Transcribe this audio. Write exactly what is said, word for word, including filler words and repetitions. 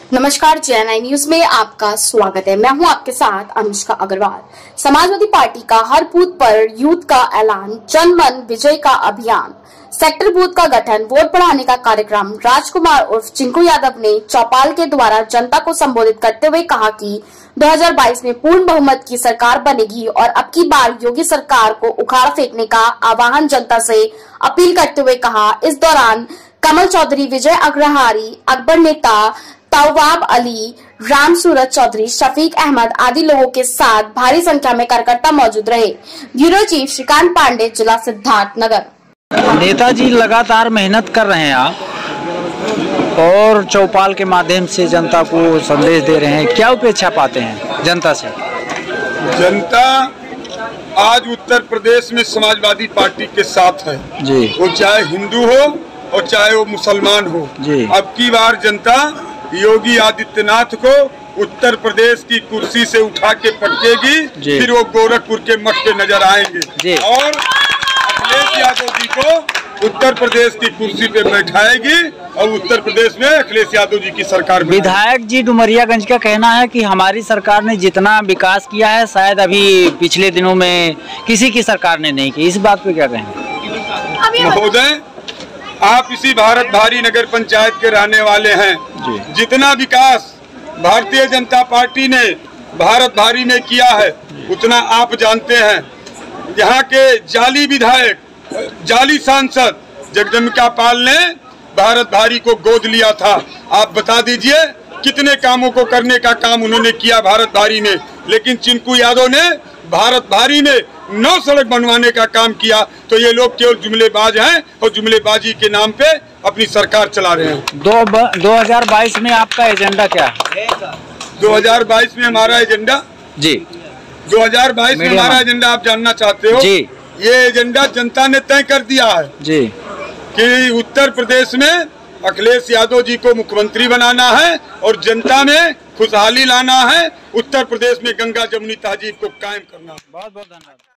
नमस्कार, जे एन आई न्यूज में आपका स्वागत है। मैं हूं आपके साथ अनुष्का अग्रवाल। समाजवादी पार्टी का हर बूथ पर यूथ का ऐलान, जन मन विजय का अभियान, सेक्टर बूथ का गठन, वोट बढ़ाने का कार्यक्रम। राजकुमार उर्फ चिंकू यादव ने चौपाल के द्वारा जनता को संबोधित करते हुए कहा कि दो हज़ार बाईस में पूर्ण बहुमत की सरकार बनेगी और अब की बार योगी सरकार को उखाड़ फेंकने का आह्वान जनता से अपील करते हुए कहा। इस दौरान कमल चौधरी, विजय अग्रहारी, अकबर नेता तवाब अली, राम सूरज चौधरी, शफीक अहमद आदि लोगों के साथ भारी संख्या में कार्यकर्ता मौजूद रहे। ब्यूरो चीफ श्रीकांत पांडे, जिला सिद्धार्थनगर। नेताजी लगातार मेहनत कर रहे हैं आप और चौपाल के माध्यम से जनता को संदेश दे रहे हैं, क्या अपेक्षा पाते हैं जनता से? जनता आज उत्तर प्रदेश में समाजवादी पार्टी के साथ है जी। वो चाहे हिंदू हो और चाहे वो मुसलमान हो जी। अब की बार जनता योगी आदित्यनाथ को उत्तर प्रदेश की कुर्सी से उठा के पटकेगी, फिर वो गोरखपुर के मठ पे नजर आएंगे और अखिलेश यादव जी को उत्तर प्रदेश की कुर्सी पे बैठाएगी और उत्तर प्रदेश में अखिलेश यादव जी की सरकार। विधायक जी डुमरियागंज का कहना है कि हमारी सरकार ने जितना विकास किया है शायद अभी पिछले दिनों में किसी की सरकार ने नहीं किया, इस बात पे क्या कहेंगे? महोदय, आप इसी भारत भारी नगर पंचायत के रहने वाले हैं जी। जितना विकास भारतीय जनता पार्टी ने भारत भारी में किया है उतना आप जानते हैं। यहाँ के जाली विधायक, जाली सांसद जगदम्बिका पाल ने भारत भारी को गोद लिया था। आप बता दीजिए कितने कामों को करने का काम उन्होंने किया भारत भारी में, लेकिन चिंकू यादव ने भारत भारी में नौ सड़क बनवाने का काम किया। तो ये लोग केवल जुमलेबाज हैं और जुमलेबाजी के नाम पे अपनी सरकार चला रहे हैं। दो दो हजार बाईस में आपका एजेंडा क्या है? दो हज़ार बाईस में हमारा एजेंडा जी दो हज़ार बाईस में हमारा एजेंडा आप जानना चाहते हो जी? ये एजेंडा जनता ने तय कर दिया है जी कि उत्तर प्रदेश में अखिलेश यादव जी को मुख्यमंत्री बनाना है और जनता में खुशहाली लाना है। उत्तर प्रदेश में गंगा जमुनी तहजीब को कायम करना। बहुत बहुत धन्यवाद।